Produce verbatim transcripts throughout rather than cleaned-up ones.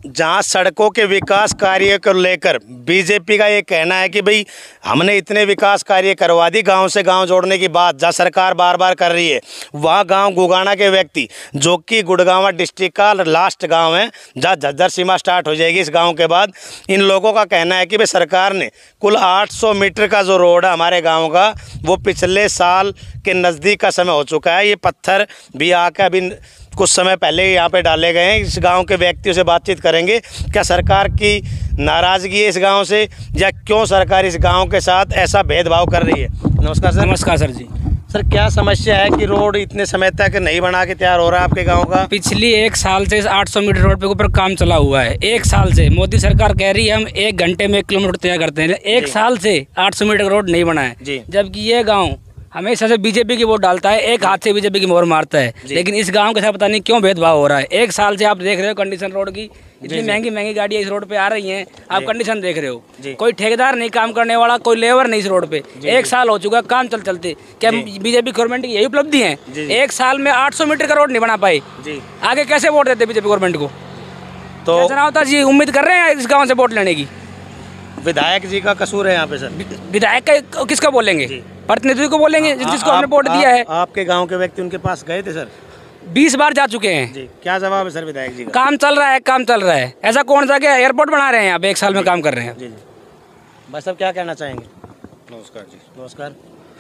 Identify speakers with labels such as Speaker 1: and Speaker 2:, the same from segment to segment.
Speaker 1: जहां सड़कों के विकास कार्य को लेकर बीजेपी का ये कहना है कि भाई हमने इतने विकास कार्य करवा दी गांव से गांव जोड़ने की बात जहां सरकार बार बार कर रही है, वहां गांव गुगाना के व्यक्ति जो कि गुड़गांव डिस्ट्रिक्ट का लास्ट गांव है जहां झज्जर सीमा स्टार्ट हो जाएगी, इस गांव के बाद इन लोगों का कहना है कि भाई सरकार ने कुल आठ सौ मीटर का जो रोड है हमारे गाँव का, वो पिछले साल के नज़दीक का समय हो चुका है। ये पत्थर भी आकर अभी कुछ समय पहले यहाँ पे डाले गए हैं। इस गांव के व्यक्तियों से बातचीत करेंगे, क्या सरकार की नाराज़गी है इस गांव से या क्यों सरकार इस गांव के साथ ऐसा भेदभाव कर रही है। नमस्कार सर।
Speaker 2: नमस्कार सर जी।
Speaker 1: सर, क्या समस्या है कि रोड इतने समय तक नहीं बना के तैयार हो रहा है आपके गांव का?
Speaker 2: पिछली एक साल से आठ सौ मीटर रोड पे ऊपर काम चला हुआ है। एक साल से मोदी सरकार कह रही है हम एक घंटे में एक किलोमीटर तैयार करते हैं, एक साल से आठ सौ मीटर रोड नहीं बना है। जबकि ये गाँव हमेशा से बीजेपी की वोट डालता है, एक हाथ से बीजेपी की मोहर मारता है, लेकिन इस गांव के साथ पता नहीं क्यों भेदभाव हो रहा है। एक साल से आप देख रहे हो कंडीशन रोड की, इतनी महंगी महंगी गाड़ियाँ इस रोड पे आ रही हैं, आप कंडीशन देख रहे हो। कोई ठेकेदार नहीं काम करने वाला, कोई लेबर नहीं इस रोड पे। एक साल हो चुका काम चल चलते। क्या बीजेपी गवर्नमेंट की यही उपलब्धि है? एक साल में आठ सौ मीटर का रोड नहीं बना पाए, आगे कैसे वोट देते बीजेपी गवर्नमेंट को? तो चुनाव जी उम्मीद कर रहे हैं इस गाँव से वोट लेने की।
Speaker 1: विधायक जी का कसूर है यहाँ पे सर?
Speaker 2: विधायक का किसका बोलेंगे? प्रतिनिधि को बोलेंगे जिसको हमने वोट दिया है।
Speaker 1: आपके गांव के व्यक्ति उनके पास गए थे सर?
Speaker 2: बीस बार जा चुके हैं
Speaker 1: जी। क्या जवाब है सर विधायक जी का?
Speaker 2: काम चल रहा है, काम चल रहा है। ऐसा कौन सा क्या एयरपोर्ट बना रहे हैं आप एक साल में काम कर रहे हैं?
Speaker 1: जी जी। भाई साहब क्या कहना चाहेंगे?
Speaker 3: नमस्कार जी।
Speaker 1: नमस्कार।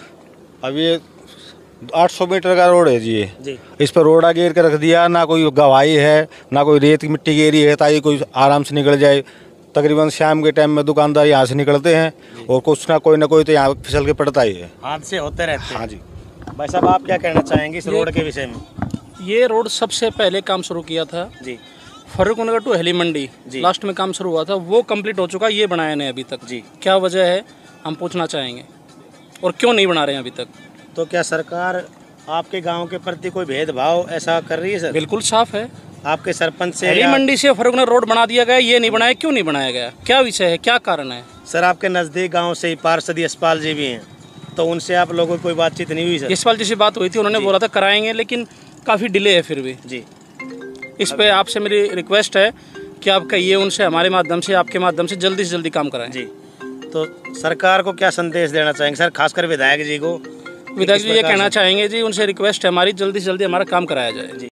Speaker 3: अब ये आठ सौ मीटर का रोड है जी ये
Speaker 1: जी।
Speaker 3: इस पर रोड घेर के रख दिया, ना कोई गवाही है ना कोई रेत की मिट्टी घेरी है ताकि कोई आराम से निकल जाए। तकरीबन शाम के टाइम में दुकानदार यहाँ से निकलते हैं और कुछ ना कोई ना कोई तो यहाँ फिसल के पड़ता ही है।
Speaker 1: हादसे होते रहते हैं।
Speaker 3: हाँ जी।
Speaker 1: भाई साहब आप क्या कहना चाहेंगे इस रोड के विषय में?
Speaker 4: ये रोड सबसे पहले काम शुरू किया था
Speaker 1: जी
Speaker 4: फारूक नगर टू हेली मंडी, लास्ट में काम शुरू हुआ था, वो कंप्लीट हो चुका, ये बनाया नहीं अभी तक जी। क्या वजह है हम पूछना चाहेंगे, और क्यों नहीं बना रहे हैं अभी तक?
Speaker 1: तो क्या सरकार आपके गांव के प्रति कोई भेदभाव ऐसा कर रही है सर?
Speaker 4: बिल्कुल साफ है।
Speaker 1: आपके सरपंच से
Speaker 4: हेली मंडी से फारूक नगर रोड बना दिया गया, ये नहीं बनाया, क्यों नहीं बनाया गया? क्या विषय है, क्या कारण है?
Speaker 1: सर आपके नज़दीक गांव से ही पार्षद यशपाल जी भी हैं, तो उनसे आप लोगों की कोई बातचीत नहीं हुई सर?
Speaker 4: यशपाल जी से बात हुई थी, उन्होंने बोला था कराएंगे, लेकिन काफ़ी डिले है फिर भी
Speaker 1: जी।
Speaker 4: इस पे आपसे मेरी रिक्वेस्ट है कि आप कहिए उनसे, हमारे माध्यम से, आपके माध्यम से जल्दी से जल्दी काम कराएं जी।
Speaker 1: तो सरकार को क्या संदेश देना चाहेंगे सर, खासकर विधायक जी को?
Speaker 4: विधायक जी ये कहना चाहेंगे जी, उनसे रिक्वेस्ट है हमारी, जल्दी से जल्दी हमारा काम कराया जाए जी।